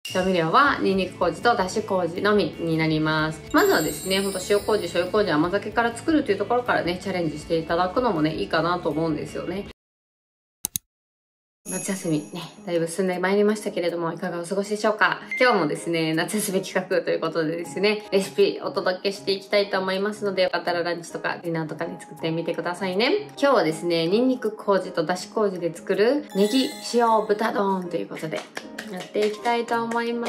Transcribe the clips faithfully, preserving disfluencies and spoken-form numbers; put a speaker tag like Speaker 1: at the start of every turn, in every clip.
Speaker 1: 調味料はニンニク麹とだし麹のみになります。まずはですね、ほんと塩麹、醤油麹、甘酒から作るというところからね、チャレンジしていただくのもね、いいかなと思うんですよね。夏休みね、だいぶ進んでまいりましたけれども、いかがお過ごしでしょうか。今日もですね、夏休み企画ということでですね、レシピお届けしていきたいと思いますので、よかったらランチとかディナーとかに作ってみてくださいね。今日はですね、ニンニク麹とだし麹で作るネギ塩豚丼ということで、やっていきたいと思います。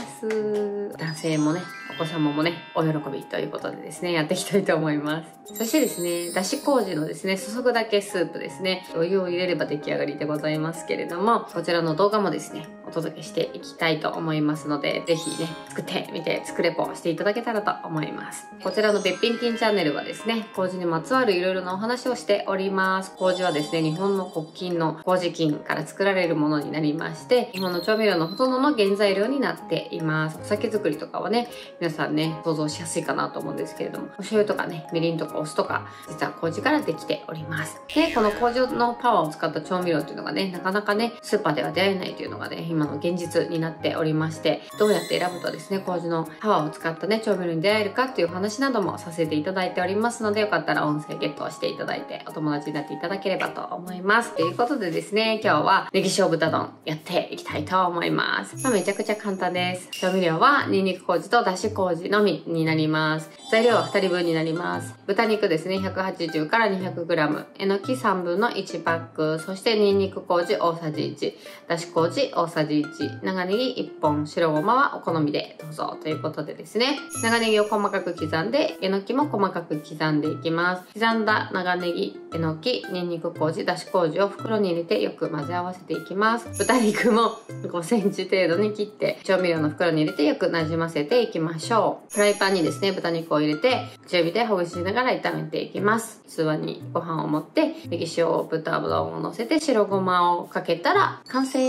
Speaker 1: 男性もね、お子様もね、お喜びということでですね、やっていきたいと思います。そしてですね、だし麹のですね、注ぐだけスープですね、お湯を入れれば出来上がりでございますけれども、こちらの動画もですね、お届けしていきたいと思いますので、ぜひね、作ってみて、作レポしていただけたらと思います。こちらのべっぴん金チャンネルはですね、麹にまつわるいろいろなお話をしております。麹はですね、日本の国金の麹菌から作られるものになりまして、日本の調味料のほとんどの原材料になっています。お酒作りとかはね、皆さんね、想像しやすいかなと思うんですけれども、お醤油とかね、みりんとかお酢とか、実は麹からできております。で、この麹のパワーを使った調味料っていうのがね、なかなかね、スーパーでは出会えないというのがね、今の現実になっておりまして、どうやって選ぶとですね、麹のパワーを使ったね、調味料に出会えるかっていう話などもさせていただいておりますので、よかったら音声ゲットしていただいて、お友達になっていただければと思います。ということでですね、今日はネギ塩豚丼やっていきたいと思います。まあ、めちゃくちゃ簡単です。調味料はニンニク麹とだし麹のみになります。材料はふたりぶんになります。豚肉ですね、ひゃくはちじゅうからにひゃくグラム、えのきさんぶんのいちパック、そしてニンニク麹大さじいち、だし麹大さじいち、長ネギいっぽん、白ごまはお好みでどうぞということでですね、長ネギを細かく刻んで、えのきも細かく刻んでいきます。刻んだ長ネギ、えのき、ニンニク麹、だし麹を袋に入れてよく混ぜ合わせていきます。豚肉もごセンチ程度に切って調味料の袋に入れてよくなじませていきましょう。フライパンにですね、豚肉を入れて中火でほぐしながら炒めていきます。器にご飯を盛ってネギ塩豚丼を乗せて白ごまをかけたら完成。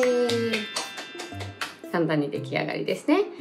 Speaker 1: 簡単に出来上がりですね。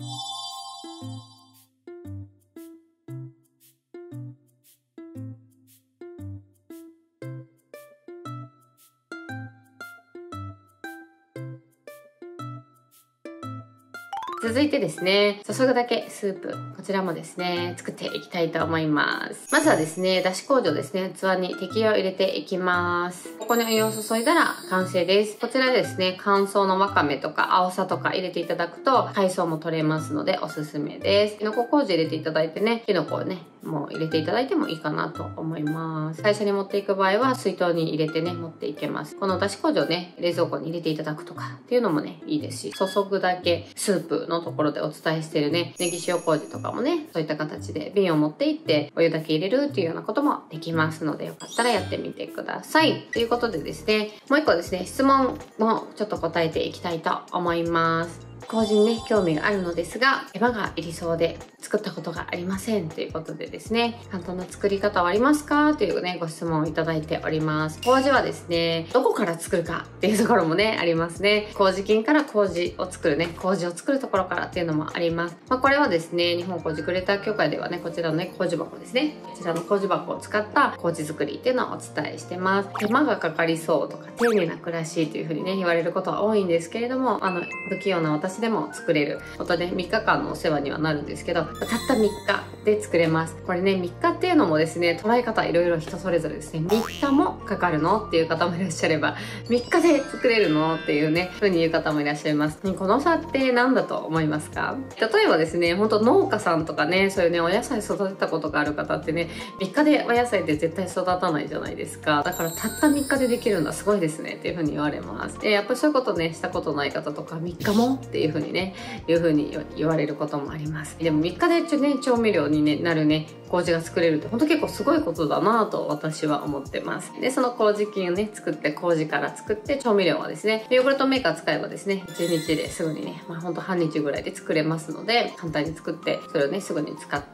Speaker 1: 続いてですね、注ぐだけスープ。こちらもですね、作っていきたいと思います。まずはですね、だし麹をですね、器に適量入れていきます。ここにお湯を注いだら完成です。こちらでですね、乾燥のわかめとか青さとか入れていただくと海藻も取れますのでおすすめです。きのこ麹入れていただいてね、きのこをね、もう入れていただいてもいいかなと思います。最初に持っていく場合は水筒に入れてね、持っていけます。このだし麹をね、冷蔵庫に入れていただくとかっていうのもね、いいですし、注ぐだけスープのところでお伝えしてるね、ネギ塩麹とかもね、そういった形で瓶を持っていってお湯だけ入れるっていうようなこともできますので、よかったらやってみてください。ということでですね、もう一個ですね、質問もちょっと答えていきたいと思います。麹にね、興味があるのですが、手間がいりそうで作ったことがありませんということでですね、簡単な作り方はありますかというね、ご質問をいただいております。麹はですね、どこから作るかっていうところもね、ありますね。麹菌から麹を作るね、麹を作るところからっていうのもあります。まあ、これはですね、日本麹クレーター協会ではね、こちらのね、麹箱ですね。こちらの麹箱を使った麹作りっていうのをお伝えしてます。手間がかかりそうとか、丁寧な暮らしというふうにね、言われることは多いんですけれども、あの、不器用な私でも作れる。本当ね、みっかかんのお世話にはなるんですけど、たったみっかで作れます。これね、みっかっていうのもですね、捉え方いろいろ人それぞれですね。みっかもかかるのっていう方もいらっしゃれば、みっかで作れるのっていうね、ふうに言う方もいらっしゃいます。この差って何だと思いますか？例えばですね、本当農家さんとかね、そういうね、お野菜育てたことがある方ってね、みっかでお野菜って絶対育たないじゃないですか。だからたったみっかでできるのはすごいですねっていうふうに言われます。で、やっぱりそういうことね、したことない方とか、みっかもっていうふうにね、いう風に言われることもあります。でもみっかでね、調味料に、ね、なるね、麹が作れるって本当結構すごいことだなと私は思ってます。で、その麹菌をね、作って麹から作って調味料はですね、ヨーグルトメーカー使えばですね、いちにちですぐにね、まあほんと半日ぐらいで作れますので、簡単に作って、それをね、すぐに使って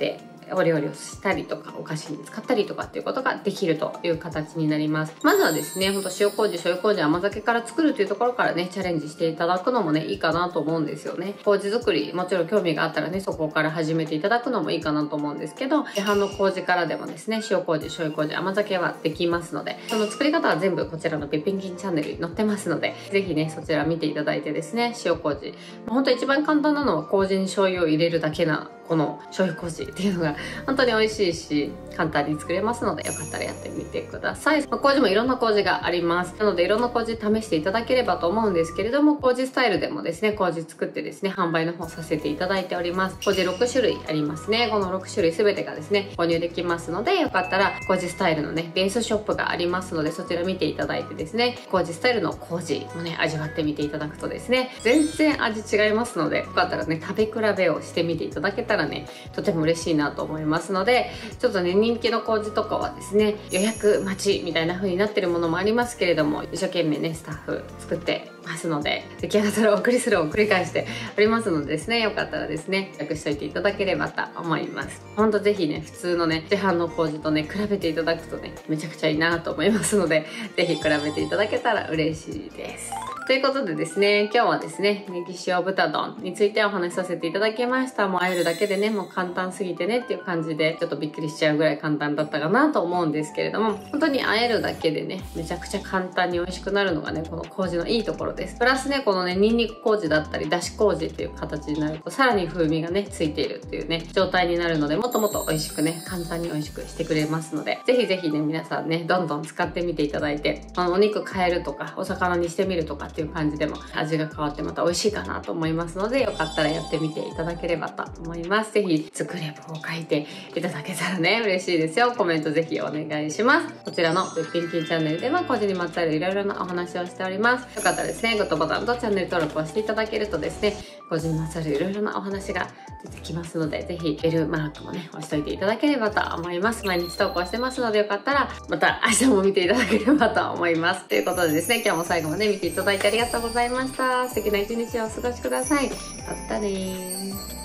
Speaker 1: お料理をしたりとかお菓子に使ったりとかっていうことができるという形になります。まずはですね、ほんと塩麹、醤油麹、甘酒から作るというところからねチャレンジしていただくのもねいいかなと思うんですよね。麹作りもちろん興味があったらねそこから始めていただくのもいいかなと思うんですけど、市販の麹からでもですね塩麹、醤油麹、甘酒はできますので、その作り方は全部こちらのべっぴん金チャンネルに載ってますので、ぜひねそちら見ていただいてですね、塩麹ほんと一番簡単なのは麹に醤油を入れるだけなこの醤油麹っていうのが本当に美味しいし簡単に作れますので、よかったらやってみてください。まあ、麹もいろんな麹があります。なのでいろんな麹試していただければと思うんですけれども、麹スタイルでもですね麹作ってですね販売の方させていただいております。麹ろくしゅるいありますね。このろくしゅるい全てがですね購入できますので、よかったら麹スタイルのねベースショップがありますので、そちら見ていただいてですね麹スタイルの麹もね味わってみていただくとですね全然味違いますので、よかったらね食べ比べをしてみていただけたらねとても嬉しいなと思いますので、ちょっとね人気の麹とかはですね予約待ちみたいな風になってるものもありますけれども、一生懸命ねスタッフ作ってますので、出来上がったらお送りするを繰り返しておりますのでですね、よかったらですね予約しておいていただければと思います。ほんとぜひね普通のね市販の麹とね比べていただくとねめちゃくちゃいいなと思いますので、ぜひ比べていただけたら嬉しいです。ということでですね、今日はですね、ネギ塩豚丼についてお話しさせていただきました。もう和えるだけでね、もう簡単すぎてねっていう感じで、ちょっとびっくりしちゃうぐらい簡単だったかなと思うんですけれども、本当に和えるだけでね、めちゃくちゃ簡単に美味しくなるのがね、この麹のいいところです。プラスね、このね、ニンニク麹だったり、だし麹っていう形になると、さらに風味がね、ついているっていうね、状態になるので、もっともっと美味しくね、簡単に美味しくしてくれますので、ぜひぜひね、皆さんね、どんどん使ってみていただいて、あのお肉変えるとか、お魚にしてみるとかっていう感じでも、味が変わってまた美味しいかなと思いますので、よかったらやってみていただければと思います。ぜひ作ればを書いていただけたらね嬉しいですよ。コメントぜひお願いします。こちらのべっぴん金チャンネルでは麹にまつわるいろいろなお話をしております。よかったらですねグッドボタンとチャンネル登録をしていただけるとですね、麹にまつわるいろいろなお話が出てきますので、ぜひベルマークもね押しといていただければと思います。毎日投稿してますので、よかったらまた明日も見ていただければと思います。ということでですね、今日も最後まで見ていただいてありがとうございました。素敵な一日をお過ごしください。またねー。